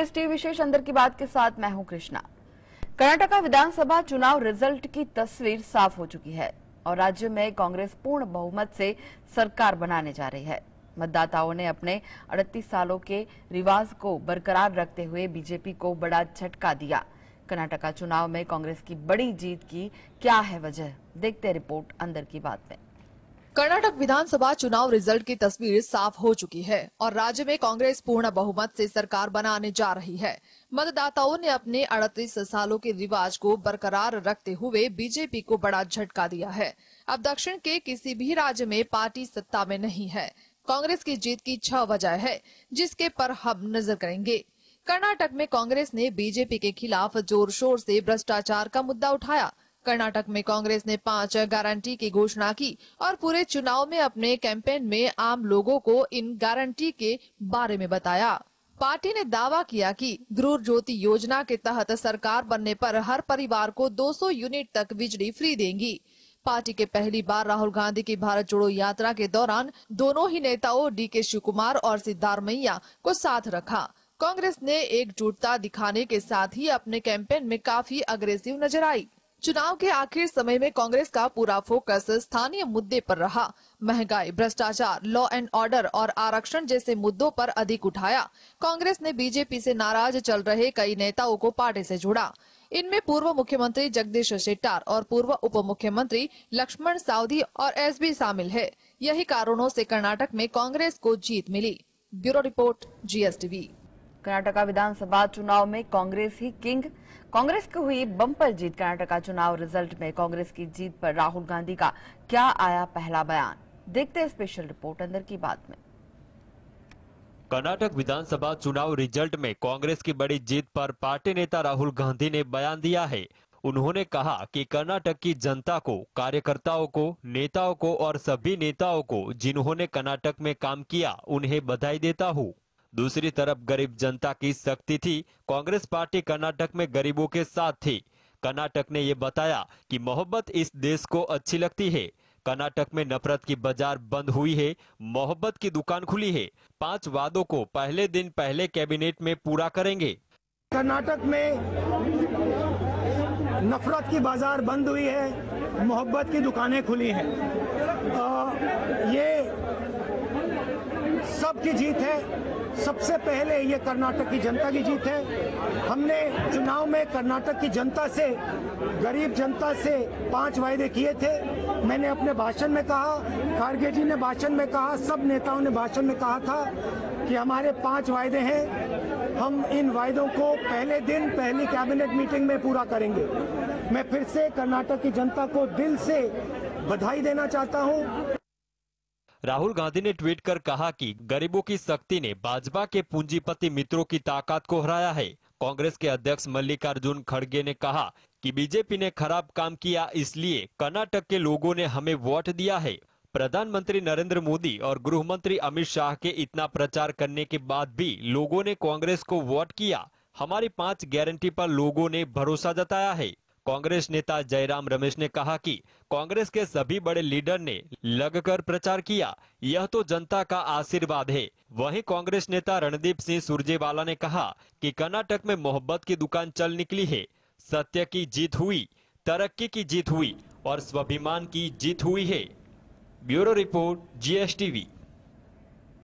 GST विशेष अंदर की बात के साथ मैं हूं कृष्णा। कर्नाटक विधानसभा चुनाव रिजल्ट की तस्वीर साफ हो चुकी है और राज्य में कांग्रेस पूर्ण बहुमत से सरकार बनाने जा रही है। मतदाताओं ने अपने 38 सालों के रिवाज को बरकरार रखते हुए बीजेपी को बड़ा झटका दिया। कर्नाटक चुनाव में कांग्रेस की बड़ी जीत की क्या है वजह, देखते हैं रिपोर्ट अंदर की बात में। कर्नाटक विधानसभा चुनाव रिजल्ट की तस्वीर साफ हो चुकी है और राज्य में कांग्रेस पूर्ण बहुमत से सरकार बनाने जा रही है। मतदाताओं ने अपने 38 सालों के रिवाज को बरकरार रखते हुए बीजेपी को बड़ा झटका दिया है। अब दक्षिण के किसी भी राज्य में पार्टी सत्ता में नहीं है। कांग्रेस की जीत की 6 वजह है जिसके पर हम नजर करेंगे। कर्नाटक में कांग्रेस ने बीजेपी के खिलाफ जोर शोर से भ्रष्टाचार का मुद्दा उठाया। कर्नाटक में कांग्रेस ने 5 गारंटी की घोषणा की और पूरे चुनाव में अपने कैंपेन में आम लोगों को इन गारंटी के बारे में बताया। पार्टी ने दावा किया कि गृह ज्योति योजना के तहत सरकार बनने पर हर परिवार को 200 यूनिट तक बिजली फ्री देंगी। पार्टी के पहली बार राहुल गांधी की भारत जोड़ो यात्रा के दौरान दोनों ही नेताओं डीके शिवकुमार और सिद्धारमैया को साथ रखा। कांग्रेस ने एकजुटता दिखाने के साथ ही अपने कैंपेन में काफी अग्रेसिव नजर आई। चुनाव के आखिर समय में कांग्रेस का पूरा फोकस स्थानीय मुद्दे पर रहा। महंगाई, भ्रष्टाचार, लॉ एंड ऑर्डर और आरक्षण जैसे मुद्दों पर अधिक उठाया। कांग्रेस ने बीजेपी से नाराज चल रहे कई नेताओं को पार्टी से जोड़ा। इनमें पूर्व मुख्यमंत्री जगदीश शेट्टार और पूर्व उप मुख्यमंत्री लक्ष्मण सावदी और एसबी शामिल है। यही कारणों से कर्नाटक में कांग्रेस को जीत मिली। Bureau report, GSTV. कर्नाटक विधानसभा चुनाव में कांग्रेस ही किंग, कांग्रेस की हुई बम्पर जीत। कर्नाटक चुनाव रिजल्ट में कांग्रेस की जीत पर राहुल गांधी का क्या आया पहला बयान, देखते हैं स्पेशल रिपोर्ट अंदर की बात में। कर्नाटक विधानसभा चुनाव रिजल्ट में कांग्रेस की बड़ी जीत पर पार्टी नेता राहुल गांधी ने बयान दिया है। उन्होंने कहा कि कर्नाटक की जनता को, कार्यकर्ताओं को, नेताओं को और सभी नेताओं को जिन्होंने कर्नाटक में काम किया उन्हें बधाई देता हूँ। दूसरी तरफ गरीब जनता की शक्ति थी। कांग्रेस पार्टी कर्नाटक में गरीबों के साथ थी। कर्नाटक ने ये बताया कि मोहब्बत इस देश को अच्छी लगती है। कर्नाटक में नफरत की बाजार बंद हुई है, मोहब्बत की दुकान खुली है। 5 वादों को पहले दिन पहले कैबिनेट में पूरा करेंगे। कर्नाटक में नफरत की बाजार बंद हुई है, मोहब्बत की दुकानें खुली हैं। ये सबकी जीत है। सबसे पहले ये कर्नाटक की जनता की जीत है। हमने चुनाव में कर्नाटक की जनता से, गरीब जनता से 5 वायदे किए थे। मैंने अपने भाषण में कहा, खारगे जी ने भाषण में कहा, सब नेताओं ने भाषण में कहा था कि हमारे 5 वायदे हैं। हम इन वायदों को पहले दिन पहली कैबिनेट मीटिंग में पूरा करेंगे। मैं फिर से कर्नाटक की जनता को दिल से बधाई देना चाहता हूँ। राहुल गांधी ने ट्वीट कर कहा कि गरीबों की शक्ति ने भाजपा के पूंजीपति मित्रों की ताकत को हराया है। कांग्रेस के अध्यक्ष मल्लिकार्जुन खड़गे ने कहा कि बीजेपी ने खराब काम किया, इसलिए कर्नाटक के लोगों ने हमें वोट दिया है। प्रधानमंत्री नरेंद्र मोदी और गृह मंत्री अमित शाह के इतना प्रचार करने के बाद भी लोगों ने कांग्रेस को वोट किया। हमारी 5 गारंटी पर लोगों ने भरोसा जताया है। कांग्रेस नेता जयराम रमेश ने कहा कि कांग्रेस के सभी बड़े लीडर ने लगकर प्रचार किया, यह तो जनता का आशीर्वाद है। वहीं कांग्रेस नेता रणदीप सिंह सुरजेवाला ने कहा कि कर्नाटक में मोहब्बत की दुकान चल निकली है। सत्य की जीत हुई, तरक्की की जीत हुई और स्वाभिमान की जीत हुई है। Bureau report, GSTV.